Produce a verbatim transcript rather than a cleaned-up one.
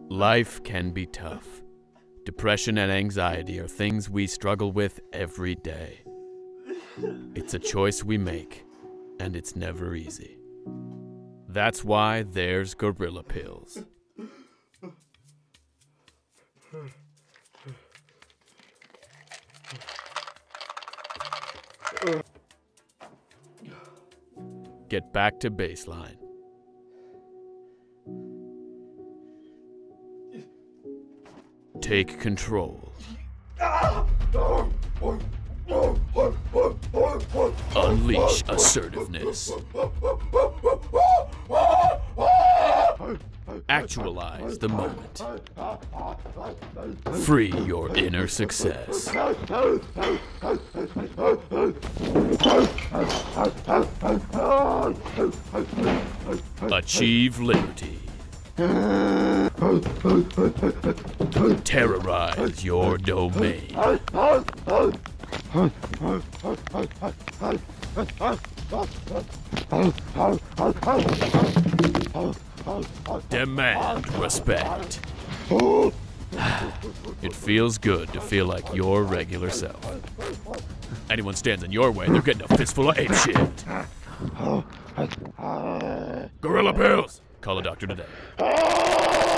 Life can be tough. Depression and anxiety are things we struggle with every day. It's a choice we make, and it's never easy. That's why there's Gorilla Pills. Get back to baseline. Take control. Unleash assertiveness. Actualize the moment. Free your inner success. Achieve liberty. Terrorize your domain. Demand respect. It feels good to feel like your regular self. Anyone stands in your way, they're getting a fistful of ape shit. Gorilla Pills! Call a doctor today.